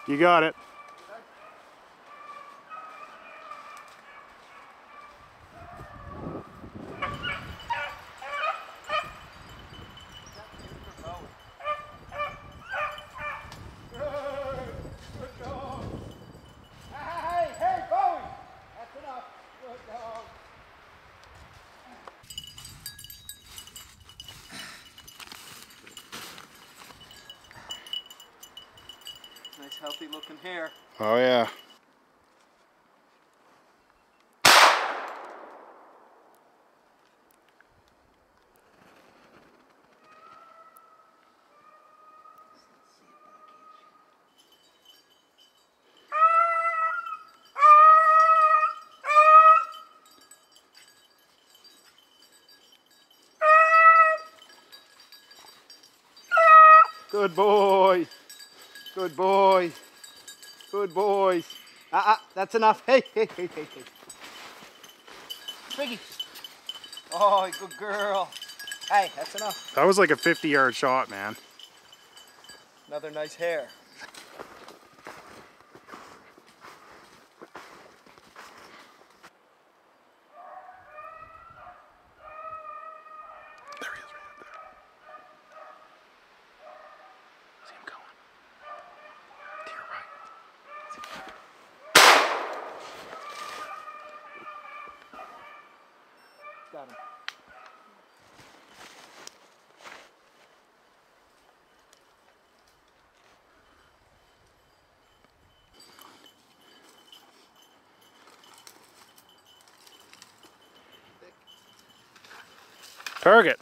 You got it. Nice healthy looking hare. Oh yeah. Good boy. Good boy. Good boys. That's enough. Hey, hey, hey, hey, hey. Biggie. Oh, good girl. Hey, that's enough. That was like a 50-yard shot, man. Another nice hare. There he is, right up there. See him going. To your right. Got him. Target.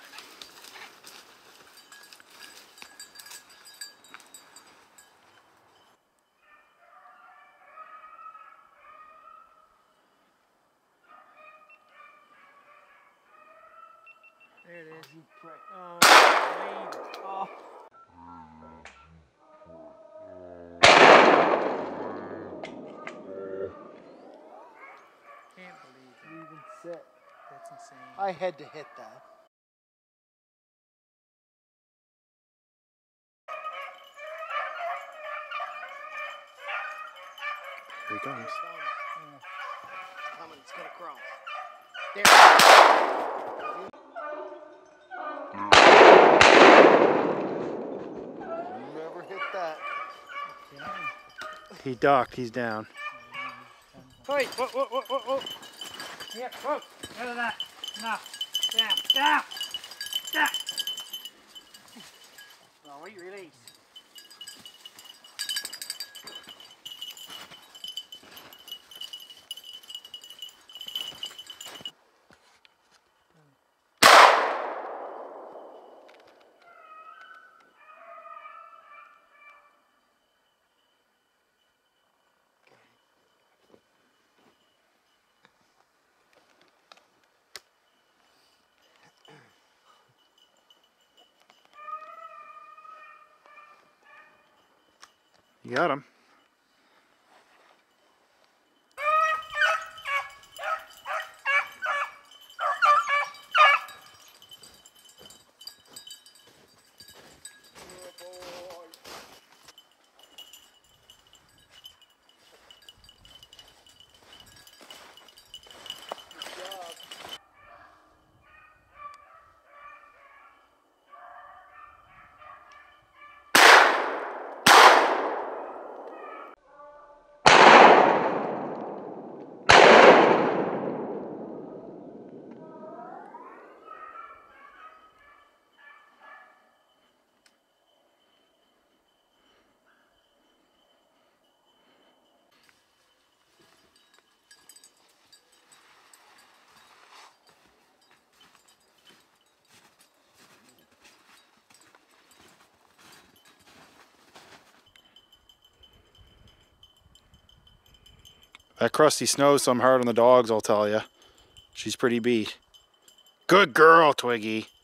There it is, you prick. Oh, lame. Oh. Can't believe it. Even sit. That's insane. I had to hit that. Here he comes. It's coming, it's gonna cross. Whoever hit that. He ducked. He's down. Hey, whoa. Yep, whoa. Out of that. Enough. Down. Oh, release. You got him. That crusty snow's some hard on the dogs, I'll tell you. She's pretty beat. Good girl, Twiggy.